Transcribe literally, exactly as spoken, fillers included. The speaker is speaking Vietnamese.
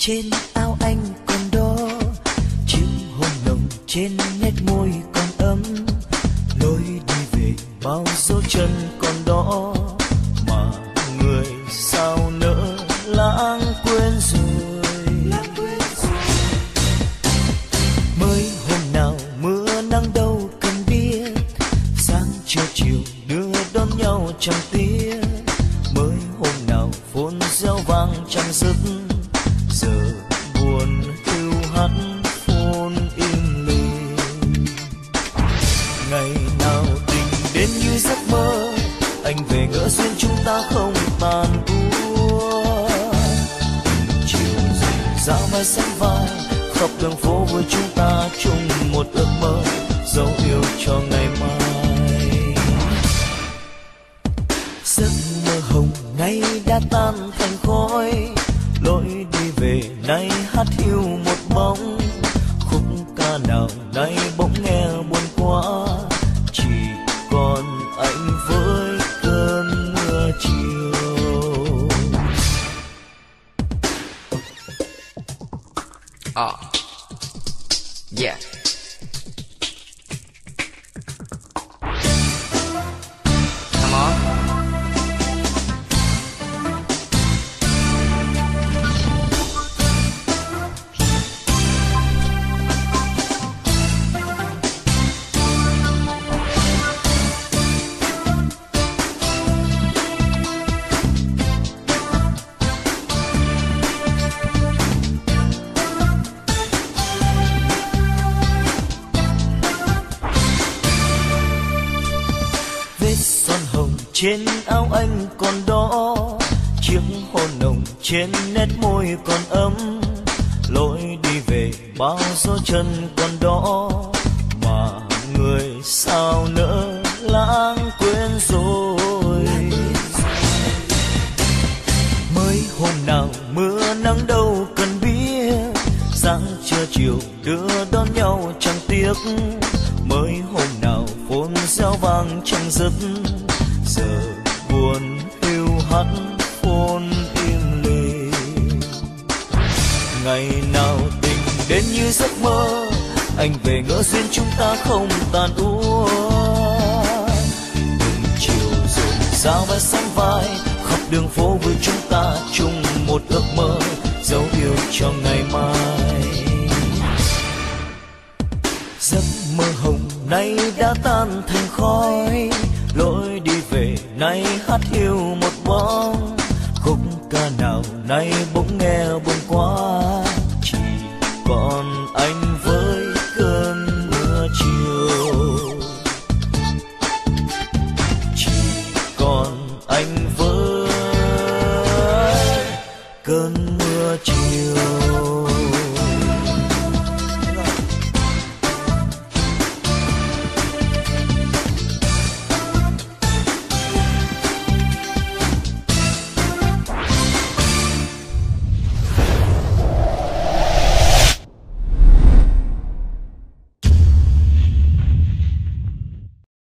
trên áo anh còn đó, chiếc hôn nồng trên nét môi còn ấm, lối đi về bao dấu chân còn đó, mà người sao nỡ lãng quên rồi. Mới hôm nào mưa nắng đâu cần biết, sáng trưa chiều đưa đón nhau chẳng tiếc. Mới hôm nào phồn reo vang chẳng dứt, giờ buồn hiu hắt phồn im lìm. Ngày nào tình đến như giấc mơ, anh về ngỡ duyên chúng ta không tàn úa. Chiều dần dã vai sánh vai, khắp đường phố với chúng ta chung một ước mơ, dấu yêu cho ngày mai. Giấc mơ hồng nay đã tan thành khói, lối đi về nay hát hiu một bóng. Khúc ca nào nay bỗng nghe buồn quá, chỉ còn anh với cơn mưa chiều. Oh, yeah. Come on. Trên áo anh còn đó, chiếc hôn nồng trên nét môi còn ấm, lối đi về bao dấu chân còn đó, mà người sao nỡ lãng quên rồi. Mới hôm nào mưa nắng đâu cần biết, sáng trưa chiều đưa đón nhau chẳng tiếc. Mới hôm nào phồn reo vang chẳng dứt, giờ buồn hiu hắt phồn im lìm. Ngày nào tình đến như giấc mơ, anh về ngỡ duyên chúng ta không tàn úa. Từng chiều rộn rã vai sánh vai, khắp đường phố với chúng ta chung một ước mơ, dấu yêu cho ngày mai. Giấc mơ hồng nay đã tan thành khói, lối đi về nay hát hiu một bóng. Khúc ca nào nay bỗng nghe buồn quá, chỉ còn anh với cơn mưa chiều. Chỉ còn anh với cơn